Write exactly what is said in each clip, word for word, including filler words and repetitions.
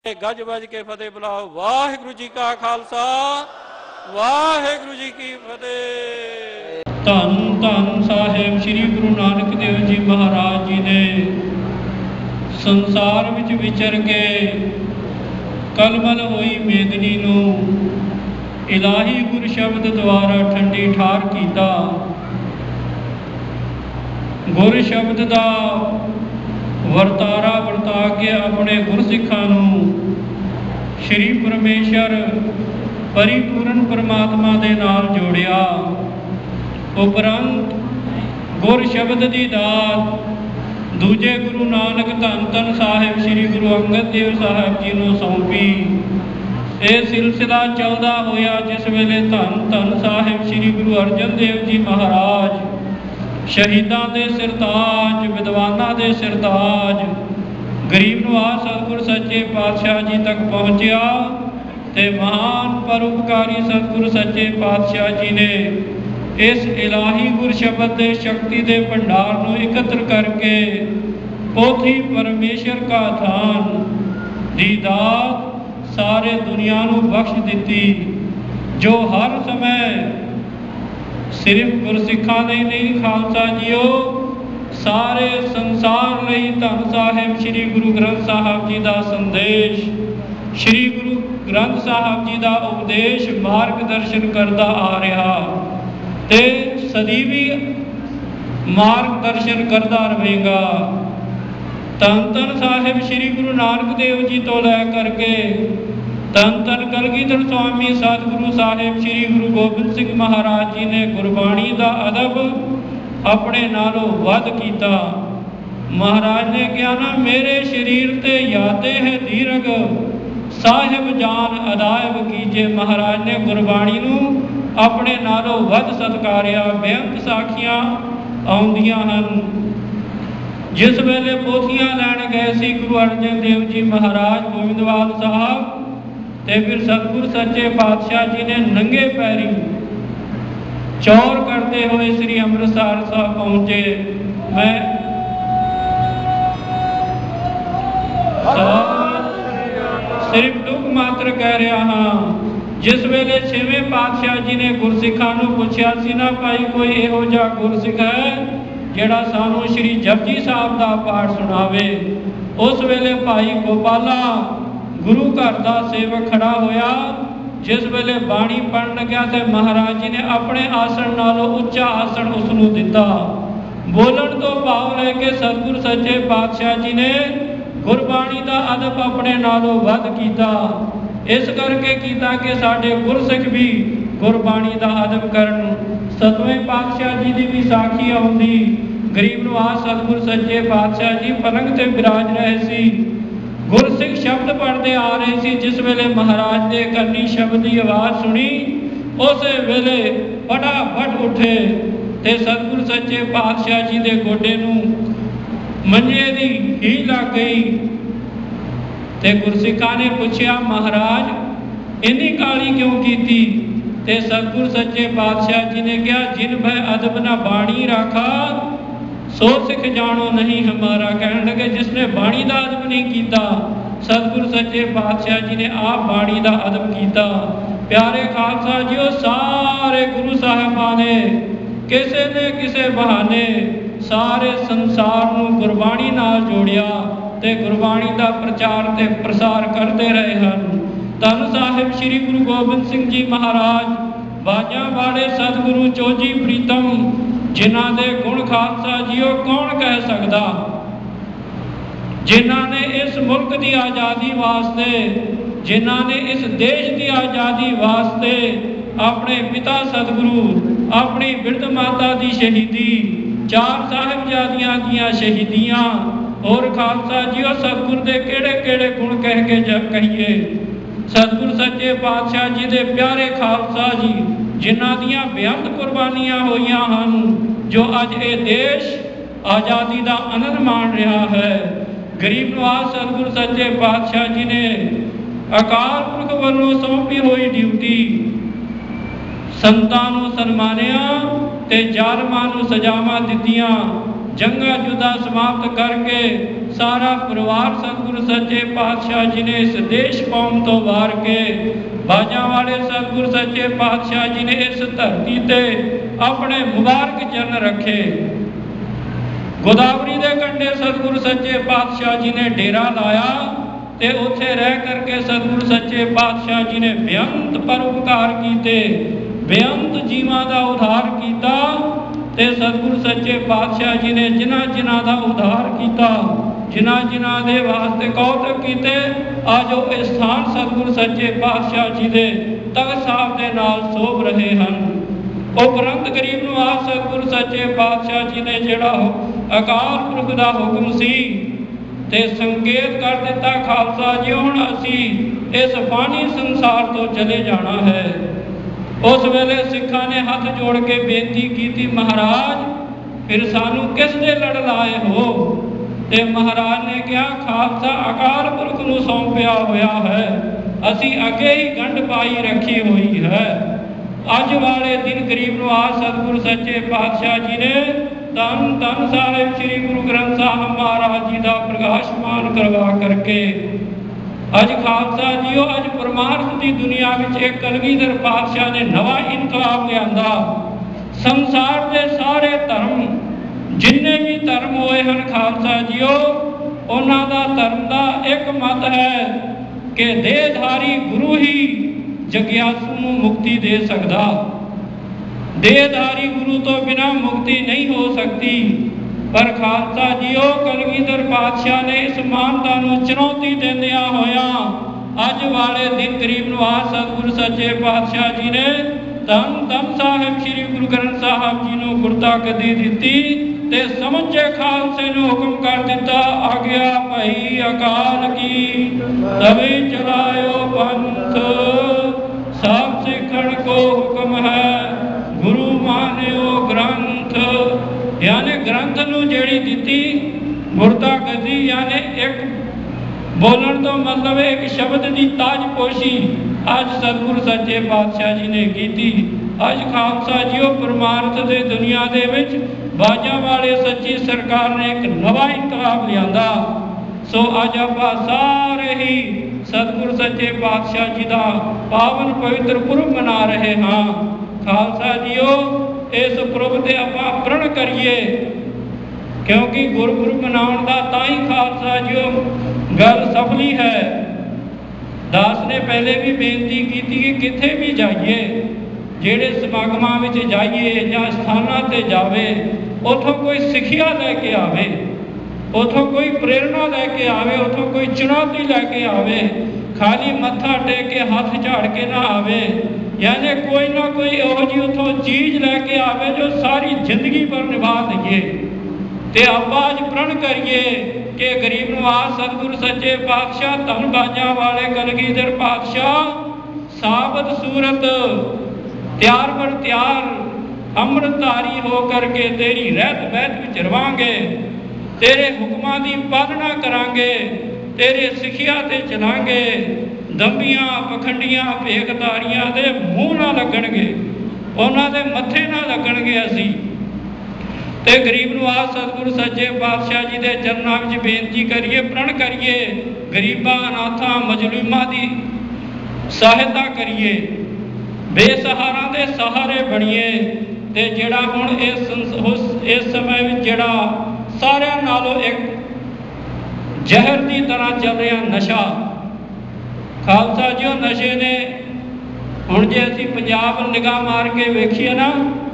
गज बज के फतेह बुलाओ। वाहिगुरु जी का खालसा वाहिगुरु जी की फतेह। धन धन साहिब श्री गुरु नानक देव जी महाराज जी ने संसार विच विचर के कलमल होई मेदनी नूं इलाही गुर शब्द द्वारा ठंडी ठार कीता। गुर शब्द दा वरतारा वरता के अपने गुरसिखां नूं श्री परमेश्वर परिपूर्ण परमात्मा दे नाल जोड़िया। उपरंत गुर शब्द दी दात दूजे गुरु नानक धन धन साहिब श्री गुरु अंगद देव साहिब जी नूं सौंपी। यह सिलसिला चलदा होया जिस वेले धन धन साहिब श्री गुरु अर्जन देव जी महाराज शहीदां दे सिरताज विद्वानां दे सिरताज गरीब नवाज सतगुर सच्चे पातशाह जी तक पहुँचया ते महान परोपकारी सतगुर सच्चे पातशाह जी ने इस इलाही गुर शब्द दे शक्ति दे भंडार नूं एकत्र करके पोथी परमेश्वर का थान दी दात सारे दुनिया नूं बख्श दिती, जो हर समय सिर्फ गुरसिखां लई नहीं खालसा जीओ सारे संसार लई धन साहिब श्री गुरु ग्रंथ साहिब जी दा संदेश श्री गुरु ग्रंथ साहिब जी दा उपदेश मार्गदर्शन करदा आ रहा ते सदी भी मार्गदर्शन करदा रहेगा। धन धन साहिब श्री गुरु नानक देव जी तो लै करके धन धन कलगीधर स्वामी सतगुरु साहिब श्री गुरु गोबिंद सिंह महाराज जी ने गुरबाणी का अदब अपने नालों वध कीता। महाराज ने कहा ना मेरे शरीर ते यादे है दीरग साहिब जान अदायब कीजे। महाराज ने गुरबाणी नूं अपने नालों वध सत्कारिया। बेअंत साखियां आउंदियां हन। जिस वेले पोथियां लैण गए सी गुरु अर्जन देव जी महाराज गोविंदवाल साहब ते फिर सतगुर सच्चे पातशाह जी ने नंगे पैरी चौर करते हुए श्री अमृतसर साहब पहुंचे। मैं सिर्फ दुख मात्र कह रहा हाँ। जिस वेले छेवें पातशाह जी ने गुरसिखां नूं पुछया सी ना भाई कोई इहो जिहा गुरसिख है जिहड़ा सानू श्री जपजी साहब का पाठ सुनावे। उस वेले भाई गोपाला गुरु घर का सेवक खड़ा होया। जिस वेले बाणी पढ़न लग्या तो महाराज जी ने अपने आसन नालों उच्चा आसन उसनूं दिता। बोलन तो भाव लैके सतगुर सच्चे पातशाह जी ने गुरबाणी का अदब अपने नालों वध कीता। इस करके कीता कि साडे गुरसिख भी गुरबाणी का अदब करन। सतवें पातशाह जी की भी साखी आउंदी। गरीब नवाज सतगुर सच्चे पातशाह जी पलंग ते विराज रहे सी। गुरसिख शब्द पढ़ते आ रहे सी। जिस वेले महाराज ने करनी शब्द की आवाज़ सुनी उस वेले फटाफट उठे ते सतगुर सच्चे पातशाह जी के गोडे नूं मंजे दी ही लग गई। ते गुरसिखां ने पूछया महाराज इन्नी काली क्यों कीती? ते सतगुर सच्चे पातशाह जी ने कहा जिन भय अदब ना बाणी राखा सो सिख जानो नहीं हमारा। कहने लगे जिसने बाणी का अदब नहीं किया सतगुर सच्चे पातशाह जी ने आप बाणी का अदब किया। प्यारे खालसा जीओ सारे गुरु साहिबां ने किसी ने किसी बहाने सारे संसार नूं गुरबाणी नाल जोड़िया ते गुरबाणी का प्रचार ते प्रसार करते रहे हैं। धन साहिब श्री गुरु गोबिंद सिंह जी महाराज बाजा वाले सतगुरु चोजी प्रीतम जिन्हां दे गुण खालसा जीओ कौन कह सकता। जिन्हां ने इस मुल्क की आज़ादी वास्ते जिन्हां ने इस देश की आज़ादी वास्ते अपने पिता सतगुरु अपनी बिरध माता की शहीदी चार साहिबजादियां दियां शहीदियां और खालसा जीओ सतगुर दे केड़े केड़े गुण कह के जब कहिए। सतगुर सच्चे पातशाह जी दे प्यारे खालसा जी जिन्हां दियां बेअंत कुर्बानियां होईयां हन जो अज ये देश आज़ादी का आनंद मान रहा है। गरीब नवाज सतगुर सच्चे पातशाह जी ने अकाल पुरख वालों सौंपी हुई ड्यूटी संतां नूं सन्मानिया ते जालमां नूं सजावां दित्तियां। जंगा जुदा समाप्त करके सारा परिवार सतगुरु सच्चे पातशाह जी ने इस देश कौम तो वार के बाजा वाले सतगुरु सच्चे पातशाह जी ने इस धरती ते अपने मुबारक चरण रखे। गोदावरी के कंढे सतगुरु सच्चे पातशाह जी ने डेरा लाया ते उत्थे रह करके सतगुरु सच्चे पातशाह जी ने बेअंत परोपकार कीते, बेअंत जीवां दा उद्धार कीता ते सतगुरु सच्चे पातशाह जी ने जिन्हां जिन्हां दा उद्धार कीता, जिन्हां जिन्हां दे वास्ते कौतक कीते, अज वो स्थान सतगुरु सच्चे पातशाह जी दे तख्त साहब दे नाल शोभ रहे हैं। उपरंत गरीब नवाज सतगुरु सच्चे पातशाह जी ने जिहड़ा अकाल पुरख दा हुक्म सी ते संकेत कर दिता, खालसा जी हुण असी इस फानी संसार तो चले जाना है। उस वेले सिखा ने हाथ जोड़ के बेनती की, महाराज फिर सानू किस दे लड़ लाए हो? ते महाराज ने कहा, खालसा अकाल पुरख नूं सौंपिया होया है, असी अगे ही गंढ पाई रखी हुई है। अज वाले दिन गरीब नवाज सतगुरु सच्चे पातशाह जी ने धन धन साहिब श्री गुरु ग्रंथ साहब महाराज जी का प्रकाशमान करवा करके अज खालसा जी अज परमार्थ की दुनिया में एक कलगीधर पातशाह ने नवा इनकलाब लिया। संसार के सारे धर्म जिन्ने भी धर्म होए हैं खालसा जी उन्हों का धर्म का एक मत है कि देहधारी गुरु ही जग्यासू नूं मुक्ति दे सकता। देहधारी गुरु तो बिना मुक्ति नहीं हो सकती। पर खालसा जी कलगीधर पातशाह ने इस मानता नूं चुनौती देंदिया होया अज वाले दिन गरीब नवाज सतगुरु सच्चे पातशाह जी ने धन धन साहिब श्री गुरु ग्रंथ साहब जी नूं गुरता गद्दी दित्ती ते समझे खालसे नूं हुक्म कर दिता, आ गया भाई अकाल की तभी चलायो पंथ, सब सिखण को हुक्म है गुरु मान्यो ग्रंथ। यानी ग्रंथ नूं जेड़ी दिती गुरता गद्दी, यानी एक बोलन तो मतलब एक शब्द की ताजपोशी अज सतगुरु सच्चे पातशाह जी ने की। अज खालसा जी परमार्थ के दुनिया दे विच बाजा वाले सच्ची सरकार ने एक नवा इनकलाब लिया। सो अज आप सारे ही सतगुरु सच्चे पातशाह जी का पावन पवित्र पुरब मना रहे हाँ। खालसा जीओ इस पुरब से आप प्रण करिए, क्योंकि गुरपुरब मनाउण दा तां ही खालसा जीओ गल सफली है। दास ने पहले भी बेनती की कि किथे भी जाइए, जेड़े समागमां विच जाइए या स्थानां ते जावे, उथों कोई सिखिया लैके आवे, उथों कोई प्रेरणा लैके आवे, उथों कोई चुनौती लैके आवे। खाली मत्था टेक के हाथ झाड़ के ना आवे, यानी कोई ना कोई इहो जी उथों चीज़ लैके आवे जो सारी जिंदगी पर निभा दईए। ते आपां अज प्रण करिए कि गरीब नवाज सतगुरु सच्चे पातशाह धन बाजा वाले कलगीधर पातशाह साबत सूरत त्यार पर त्यार अमृतधारी हो करके तेरी रहत बहत विच रवांगे, तेरे हुक्मां दी पालना करांगे, तेरे सिखिया ते चलांगे। दंबियां पखंडियां भेखधारियां दे मूँह ना लगणगे, उन्हां दे मत्थे ना लगणगे। असी ते गरीब नवाज सतगुरु सच्चे पातशाह जी के चरणों में बेनती करिए, प्रण करिए, गरीबां अनाथां मजलूमां की सहायता करिए, बेसहारा के सहारे बनिए। ते जिहड़ा हुण इस इस समय में जिहड़ा सारियां नालों एक जहर की तरह चल रहा नशा, खालसा जी नशे ने हुण जे असीं पंजाब निगाह मार के वेखीए ना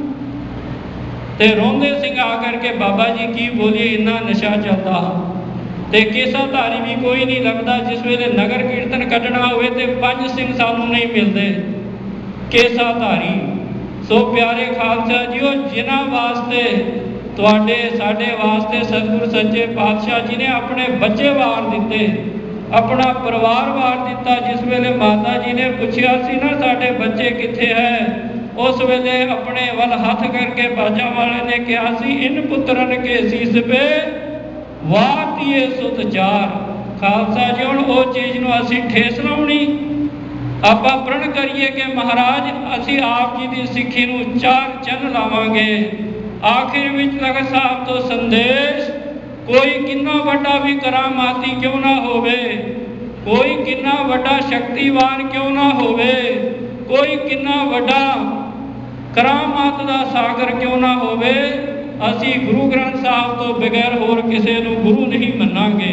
ते रोंदे सिंह आ करके बाबा जी की बोलिए इन्ना नशा चलता। ते केसाधारी भी कोई नहीं लगता। जिस वेले नगर कीर्तन कढ़ना होवे ते पंज सिंह सानू नहीं मिलते केसाधारी। सो प्यारे खालसा जीओ जिन्हां वास्ते तुहाडे साडे वास्ते सतगुरु सच्चे पातशाह जी ने अपने बच्चे वार दिते, अपना परिवार वार दिता। जिस वेले माता जी ने पूछा सी ना साडे बच्चे कित्थे है, उस वेले अपने वल हाथ करके बाजा वाले ने कहा सी इन पुत्रन के सीस पे वातिए सुत चार। खालसा जी हुण वो चीज़ नूं असीं ठेस लाउणी। आपां प्रण करिए कि महाराज असीं आप जी की सिੱਖੀ नूं चार चन्न लावांगे। आखिर विच तख्त साहब तो संदेश कोई किन्ना वड्डा भी करामाती क्यों ना होवे, कोई किन्ना वड्डा शक्तिवान क्यों ना होवे, कोई किन्ना वड्डा करामात दा सागर क्यों ना होवे, असी गुरु ग्रंथ साहब तो बगैर होर किसे नूं गुरु नहीं मन्नांगे।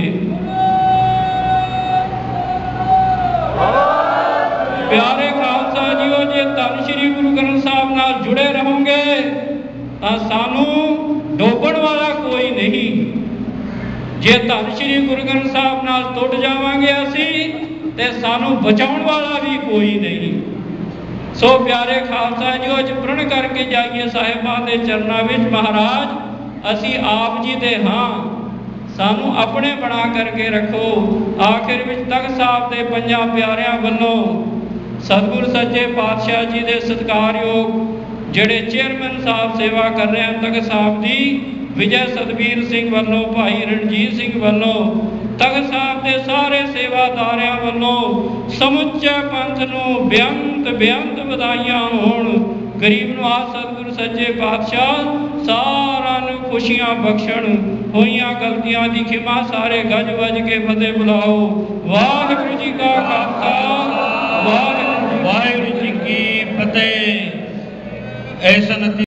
प्यारे खालसा जीओ, जे धन श्री गुरु ग्रंथ साहब नाल जुड़े रहोगे तां सानू डोबण वाला कोई नहीं, जे धन श्री गुरु ग्रंथ साहब नाल टुट जावांगे असी ते सानू बचाउण वाला भी कोई नहीं। सो प्यारे खालसा जी, अज प्रण करके जाइए साहिबां दे चरनां विच, महाराज असी आप जी दे हां, सानू अपने बना करके रखो। आखिर विच तख्त साहब दे पंजां प्यारियां वल्लों सतगुर सच्चे पातशाह जी दे सत्कारयोग ਜਿਹੜੇ चेयरमैन साहब सेवा कर रहे हैं तख्त साहब की, विजय सतबीर सिंह वालों, भाई रणजीत सिंह वालों, तख्त साहब के सारे सेवादारियों वालों समुचे पंथ नूं बेअंत बेअंत वधाइयां होण। गरीब नवाज सतगुर सच्चे पातशाह सारा नूं खुशियां बख्शण, होइयां गलतियां दी खिमा सारे गज वज के फतेह बुलाओ। वाहिगुरू जी का खालसा, वाहिगुरू जी की फतेह। ऐसा